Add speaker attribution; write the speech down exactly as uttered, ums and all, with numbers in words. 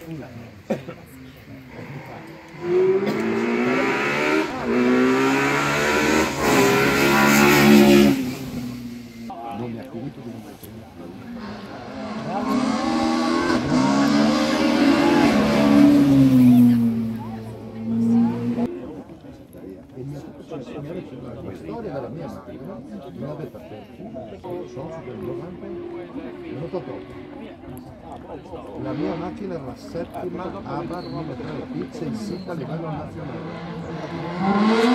Speaker 1: Non mi ha finito di la storia della mia macchina me l'ha detta per sono super novanta novantotto. La mia macchina è la settima Abarth mille tre Pizza in sita a livello nazionale.